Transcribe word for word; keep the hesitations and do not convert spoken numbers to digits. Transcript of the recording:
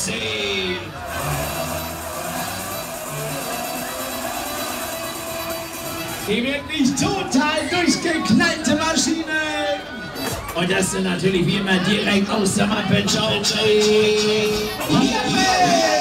zehn. Die wirklich total durchgeknallte Maschine. Und das sind natürlich wie immer direkt aus der Mappe. Ciao, ciao.